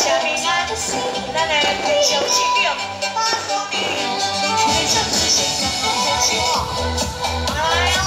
家平安，咱的天上星亮，把祝你天上之星天星亮。哎呀！